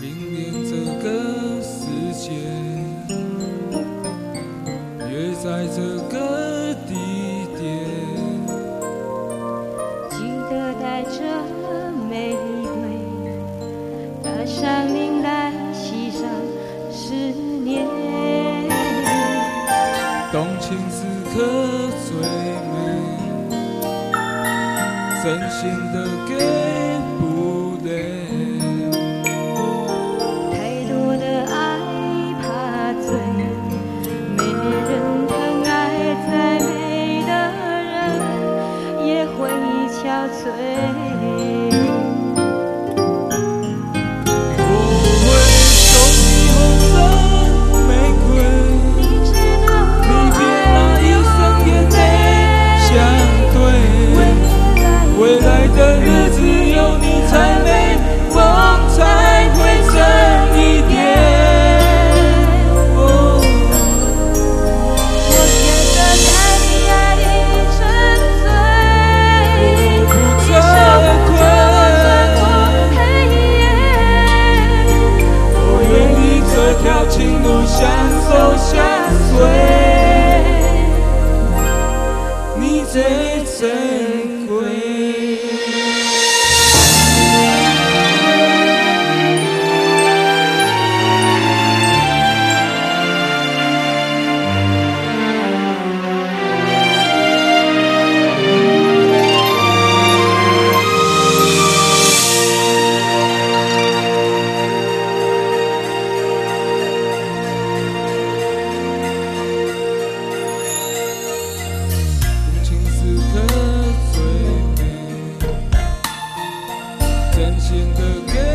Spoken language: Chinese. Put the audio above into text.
明年这个世界，约在这个地点。 记得带着玫瑰，搭上铃来系上思念。 动情时刻最美，真心的给不累。 太多的爱怕醉，没人疼爱再美的人也会憔悴。 未来的日子有你才美，梦才会真一点。 我选择在你爱里沉醉， 我不一生不穿过黑夜。 我愿意这条情路相守相随，你最珍贵。真心的给。